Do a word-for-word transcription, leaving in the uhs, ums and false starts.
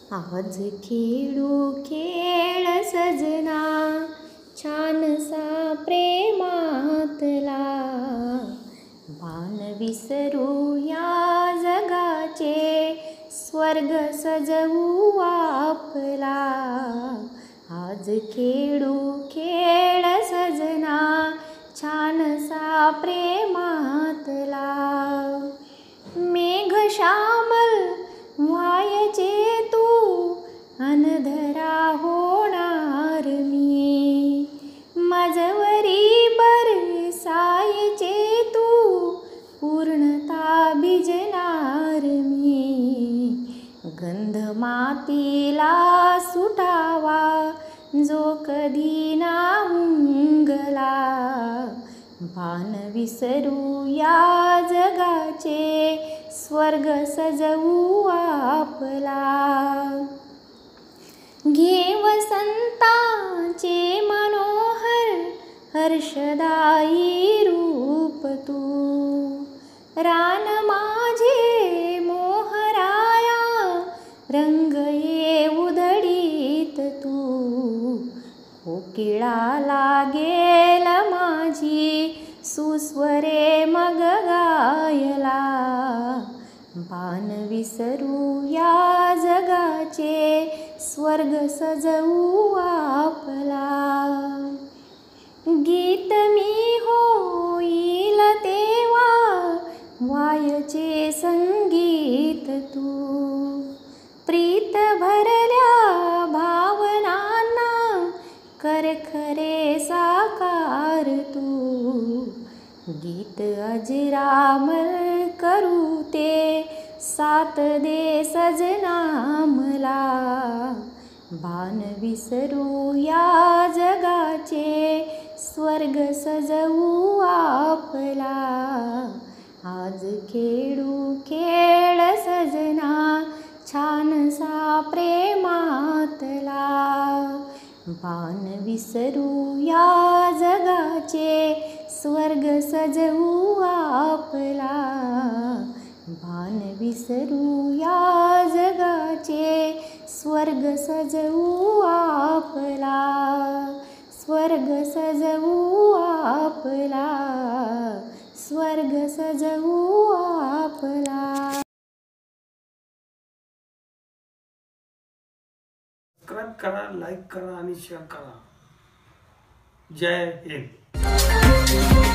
आज खेळू खेळ सजना छानसा प्रेमातला, भान विसरू या जगाचे स्वर्ग सजवू आपला। आज खेळू खेळ सजना छानसा प्रेमातला, मेघ श्यामल व्हायचे तू अनधरा होणार मी, माझवरी बरसायचे तू पूर्णता भिजणार मी। गंध मातीला सुटावा जो कधी ना उमगला, भान विसरू या जगाचे स्वर्ग सजवू आपला। घे वसंताचे मनोहर हर्षदायी रूप तू, रान माझे मोहराया रंग ये उधळीत तू। कोकिळा लागेल माझी सुस्वरे मग गायला, भान विसरू या जगाचे स्वर्ग सजवू आपला। गीत मी होईल तेव्हा वायचे संगीत तू, प्रीत भरल्या भावनांना कर खरे साकार तू। गीत अजरामर करू ते साथ दे सजना मला, भान विसरू या जगाचे स्वर्ग सजवू आपला। आज खेळू खेळ सजना छानसा प्रेमातला, भान विसरू या जगाचे स्वर्ग सजवू आपला। भान विसरू या जगाचे स्वर्ग सजवू आपला, स्वर्ग सजवू आपला, स्वर्ग सजवू आपला। सबस्क्राइब करा, लाईक करा आणि शेअर करा। जय हिंद।